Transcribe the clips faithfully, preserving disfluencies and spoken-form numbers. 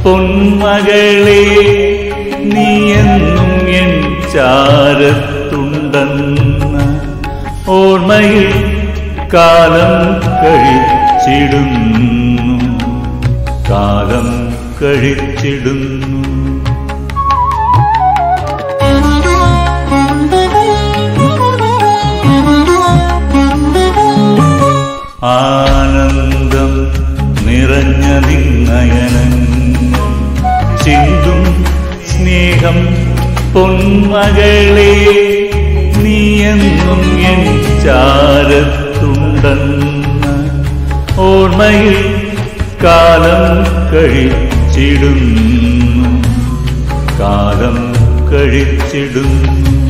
പൊന്മകളെ നീയെന്നും N ചാരത്തുണ്ടെന്ന ഓർമ്മയിൽ കാലം കഴിച്ചിടുന്നു കാലം കഴിച്ചിടുന്നു. ആനന്ദം നിറഞ്ഞ നിന്നയനങ്ങൾ ചിന്തും സ്നേഹം പൊന്മകളെ നീയെന്നും എൻ ചാരത്തുണ്ടെന്ന ഓർമ്മയിൽ കാലം കഴിച്ചിടുന്നു കാലം കഴിച്ചിടുന്നു.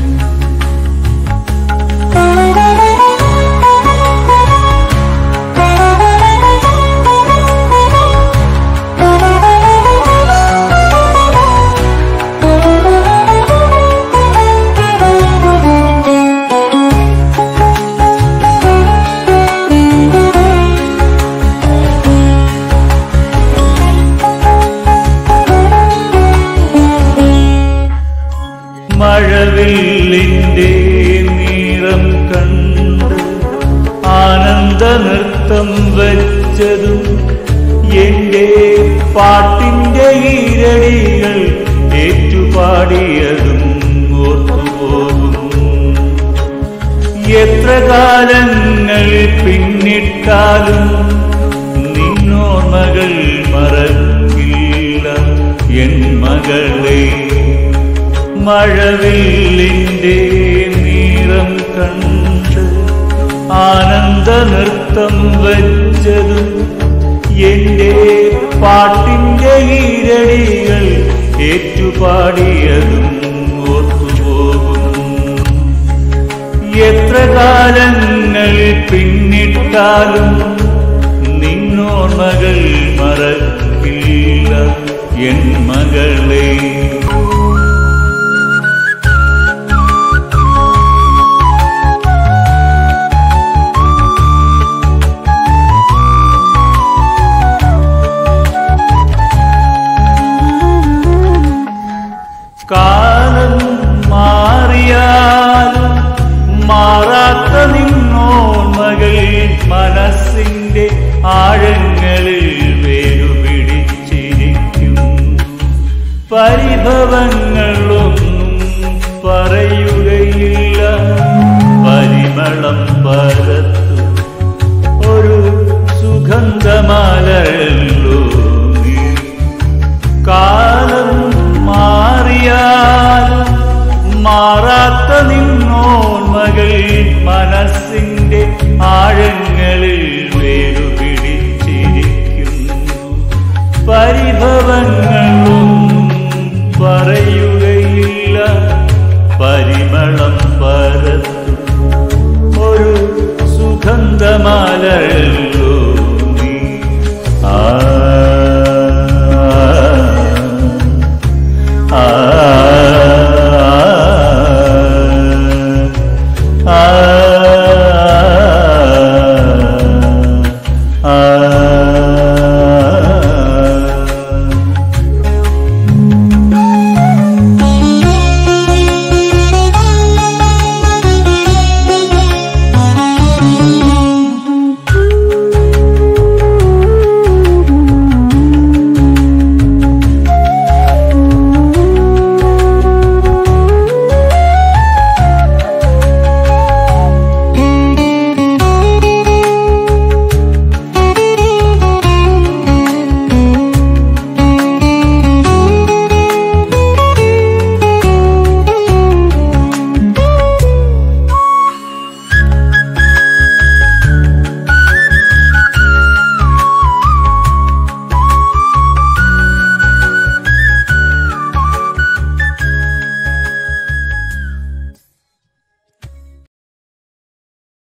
മഴവില്ലിൻ്റെ നീളം കണ്ട് ആനന്ദ നൃത്തം വച്ചതും എൻ്റെ പാട്ടിൻ്റെ ഈരടികൾ ഏറ്റുപാടിയതും ഓർത്തുപോകും. എത്ര കാലങ്ങൾ പിന്നിട്ടാലും നിന്നോർമ്മകൾ മറക്കില്ല എൻ മകളെ. മഴവില്ലിൻ്റെ നീളം കണ്ട് ആനന്ദ നൃത്തം വച്ചതും എൻ്റെ പാട്ടിൻ്റെ ഈരടികൾ ഏറ്റുപാടിയതും ഓർത്തുപോകും. എത്ര കാലങ്ങൾ പിന്നിട്ടാലും നിന്നോർമ്മകൾ മറക്കില്ല എൻ മകളെ. കാലം മാറിയാലും മാറാത്ത നിന്നോർമ്മകൾ മനസ്സിൻ്റെ ആഴങ്ങളിൽ വേരുപിടിച്ചിരിക്കും. പരിഭവങ്ങളൊന്നും പറയുകയില്ല, പരിമളം പരത്തും ഒരു സുഗന്ധമാല